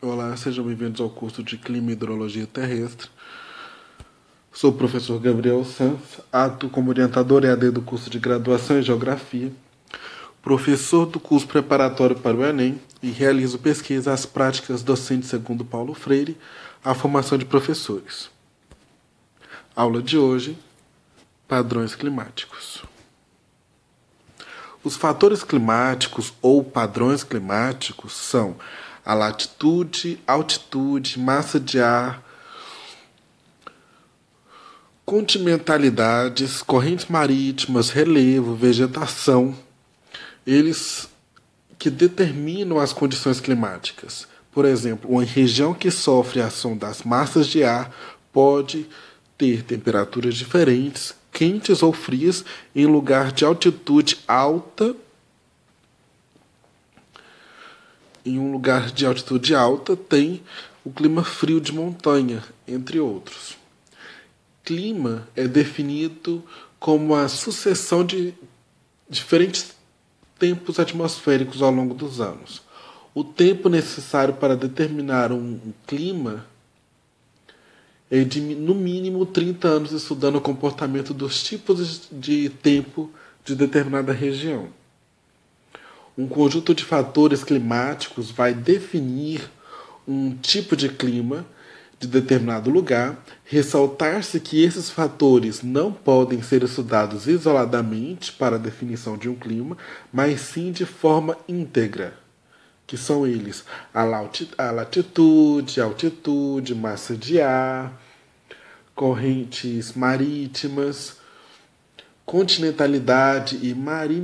Olá, sejam bem-vindos ao curso de Clima e Hidrologia Terrestre. Sou o professor Gabriel Sanz, atuo como orientador EAD do curso de Graduação em Geografia, professor do curso preparatório para o Enem e realizo pesquisas práticas docentes segundo Paulo Freire, a formação de professores. Aula de hoje, padrões climáticos. Os fatores climáticos ou padrões climáticos são a latitude, altitude, massa de ar, continentalidades, correntes marítimas, relevo, vegetação, eles que determinam as condições climáticas. Por exemplo, uma região que sofre a ação das massas de ar pode ter temperaturas diferentes, quentes ou frias, em lugar de altitude alta. Em um lugar de altitude alta tem o clima frio de montanha, entre outros. Clima é definido como a sucessão de diferentes tempos atmosféricos ao longo dos anos. O tempo necessário para determinar um clima é de, no mínimo, 30 anos estudando o comportamento dos tipos de tempo de determinada região. Um conjunto de fatores climáticos vai definir um tipo de clima de determinado lugar, ressaltar-se que esses fatores não podem ser estudados isoladamente para a definição de um clima, mas sim de forma íntegra, que são eles a latitude, altitude, massa de ar, correntes marítimas, continentalidade e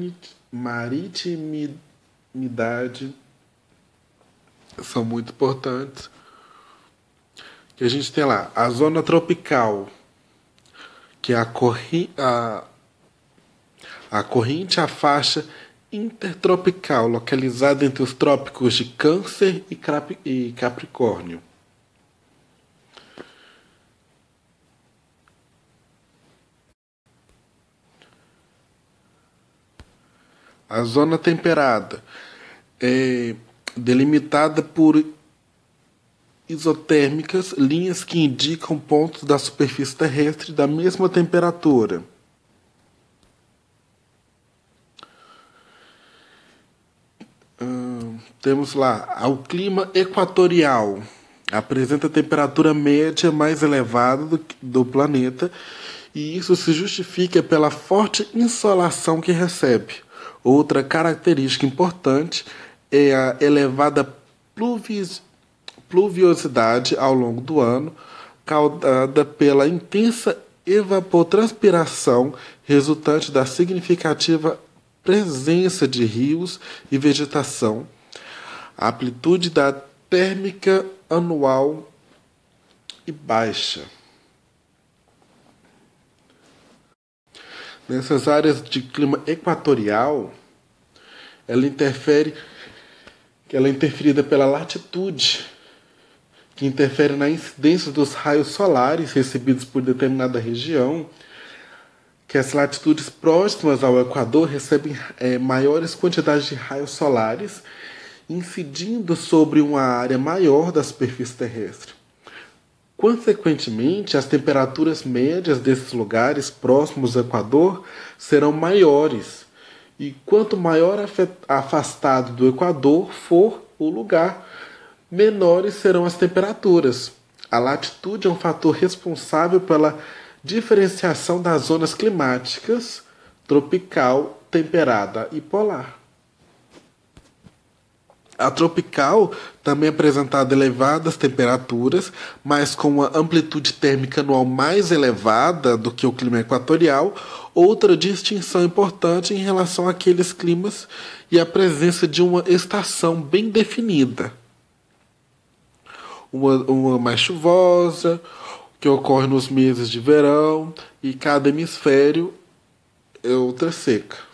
maritimidade são muito importantes. Que a gente tem lá a zona tropical, que é a corrente, a faixa intertropical, localizada entre os trópicos de Câncer e Capricórnio. A zona temperada é delimitada por isotérmicas, linhas que indicam pontos da superfície terrestre da mesma temperatura. Temos lá o clima equatorial. Apresenta a temperatura média mais elevada do planeta, e isso se justifica pela forte insolação que recebe. Outra característica importante é a elevada pluviosidade ao longo do ano, causada pela intensa evapotranspiração resultante da significativa presença de rios e vegetação. A amplitude da térmica anual e baixa. Nessas áreas de clima equatorial, ela é interferida pela latitude, que interfere na incidência dos raios solares recebidos por determinada região, que as latitudes próximas ao Equador recebem maiores quantidades de raios solares, incidindo sobre uma área maior da superfície terrestre. Consequentemente, as temperaturas médias desses lugares próximos ao Equador serão maiores, e quanto maior afastado do Equador for o lugar, menores serão as temperaturas. A latitude é um fator responsável pela diferenciação das zonas climáticas tropical, temperada e polar. A tropical também é apresentada elevadas temperaturas, mas com uma amplitude térmica anual mais elevada do que o clima equatorial, outra distinção importante em relação àqueles climas e a presença de uma estação bem definida. Uma mais chuvosa, que ocorre nos meses de verão, e cada hemisfério é outra seca.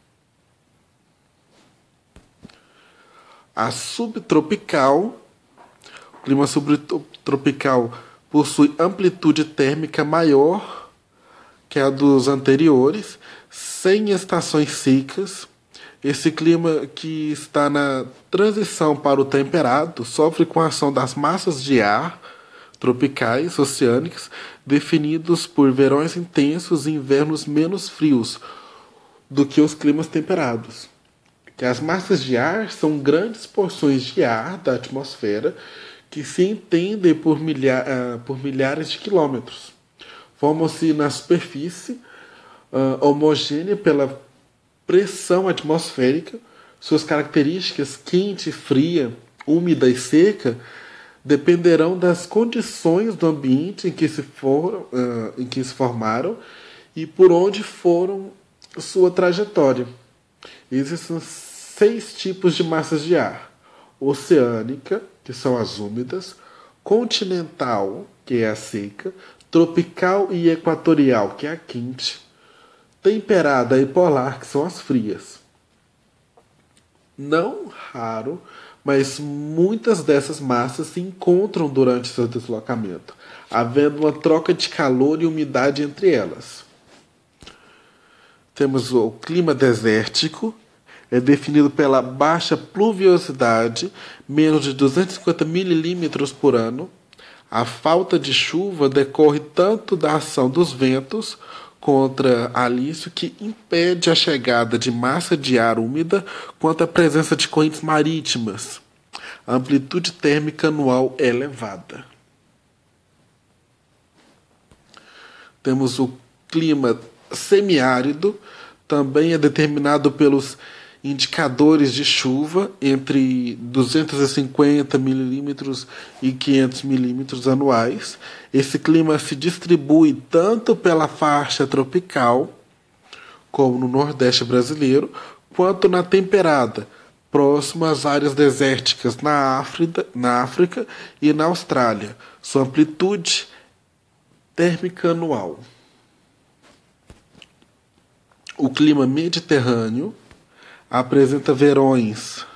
A subtropical, o clima subtropical possui amplitude térmica maior que a dos anteriores, sem estações secas, Esse clima que está na transição para o temperado sofre com a ação das massas de ar tropicais, oceânicas, definidos por verões intensos e invernos menos frios do que os climas temperados. Que as massas de ar são grandes porções de ar da atmosfera que se entendem por milhares de quilômetros. Formam-se na superfície homogênea pela pressão atmosférica. Suas características quente, fria, úmida e seca dependerão das condições do ambiente em que se formaram e por onde foram sua trajetória. Existem 6 tipos de massas de ar: oceânica, que são as úmidas; continental, que é a seca; tropical e equatorial, que é a quente; temperada e polar, que são as frias. Não raro, mas muitas dessas massas se encontram durante seu deslocamento, havendo uma troca de calor e umidade entre elas. Temos o clima desértico, é definido pela baixa pluviosidade, menos de 250 milímetros por ano. A falta de chuva decorre tanto da ação dos ventos contra alício, que impede a chegada de massa de ar úmida, quanto a presença de correntes marítimas. A amplitude térmica anual é elevada. Temos o clima semiárido, também é determinado pelos indicadores de chuva entre 250 milímetros e 500 milímetros anuais. Esse clima se distribui tanto pela faixa tropical, como no Nordeste brasileiro, quanto na temperada, próximo às áreas desérticas na África e na Austrália. Sua amplitude térmica anual. O clima mediterrâneo apresenta verões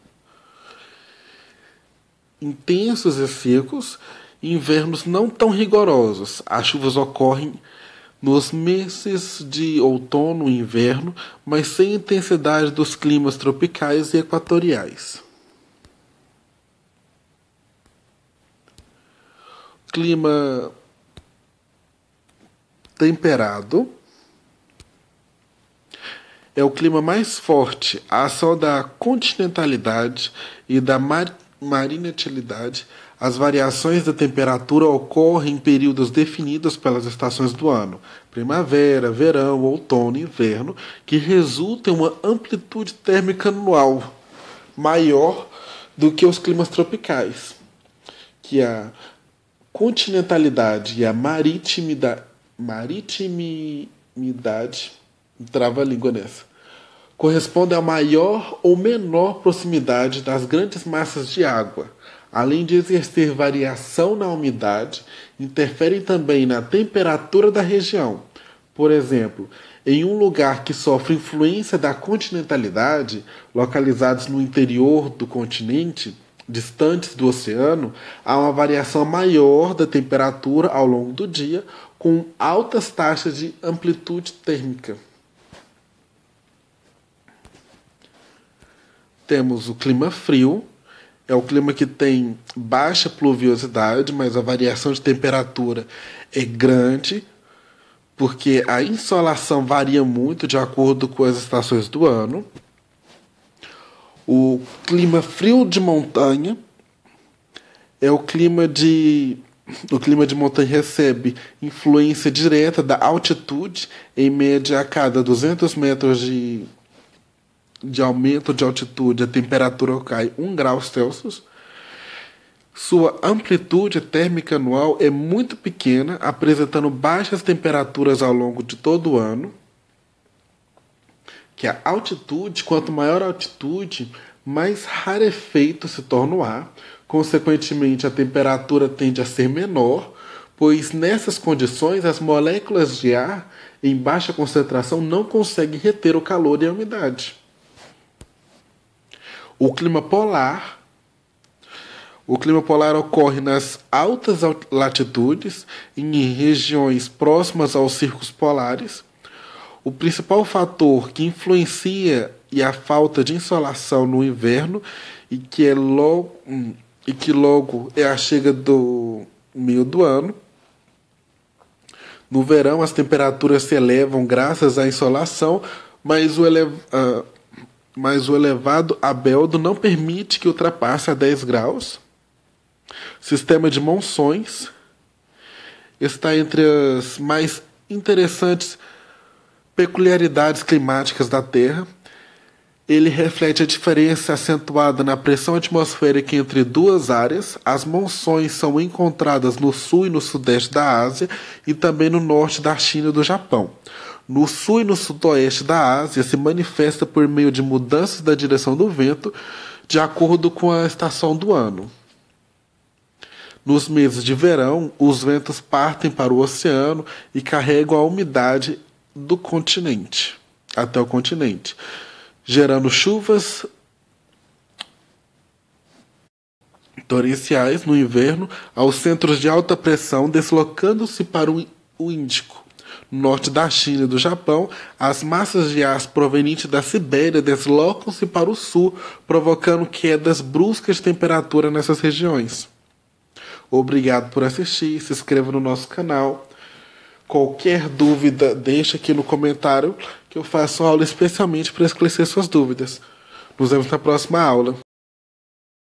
intensos e secos e invernos não tão rigorosos. As chuvas ocorrem nos meses de outono e inverno, mas sem intensidade dos climas tropicais e equatoriais. Clima temperado é o clima mais forte. A ação da continentalidade e da marinalidade. As variações da temperatura ocorrem em períodos definidos pelas estações do ano: primavera, verão, outono e inverno, que resultam em uma amplitude térmica anual maior do que os climas tropicais, que a continentalidade e a maritimidade, trava a língua nessa, corresponde a maior ou menor proximidade das grandes massas de água. Além de exercer variação na umidade, interferem também na temperatura da região. Por exemplo, em um lugar que sofre influência da continentalidade, localizados no interior do continente, distantes do oceano, há uma variação maior da temperatura ao longo do dia, com altas taxas de amplitude térmica. Temos o clima frio. É o clima que tem baixa pluviosidade, mas a variação de temperatura é grande, porque a insolação varia muito de acordo com as estações do ano. O clima frio de montanha é o clima de montanha recebe influência direta da altitude. Em média, a cada 200 metros de aumento de altitude, a temperatura cai 1 grau Celsius. Sua amplitude térmica anual é muito pequena, apresentando baixas temperaturas ao longo de todo o ano. Que a altitude, quanto maior a altitude, mais rarefeito se torna o ar. Consequentemente, a temperatura tende a ser menor, pois nessas condições as moléculas de ar em baixa concentração não conseguem reter o calor e a umidade. O clima polar ocorre nas altas latitudes, em regiões próximas aos círculos polares. O principal fator que influencia e a falta de insolação no inverno e que logo é a chega do meio do ano. No verão, as temperaturas se elevam graças à insolação, mas o elevado albedo não permite que ultrapasse a 10 graus. Sistema de monções está entre as mais interessantes peculiaridades climáticas da Terra. Ele reflete a diferença acentuada na pressão atmosférica entre duas áreas. As monções são encontradas no sul e no sudeste da Ásia e também no norte da China e do Japão. No sul e no sudoeste da Ásia se manifesta por meio de mudanças da direção do vento de acordo com a estação do ano. Nos meses de verão, os ventos partem para o oceano e carregam a umidade do continente até o continente, gerando chuvas torrenciais no inverno aos centros de alta pressão, deslocando-se para o Índico. No norte da China e do Japão, as massas de ar provenientes da Sibéria deslocam-se para o sul, provocando quedas bruscas de temperatura nessas regiões. Obrigado por assistir, se inscreva no nosso canal. Qualquer dúvida, deixa aqui no comentário que eu faço uma aula especialmente para esclarecer suas dúvidas. Nos vemos na próxima aula.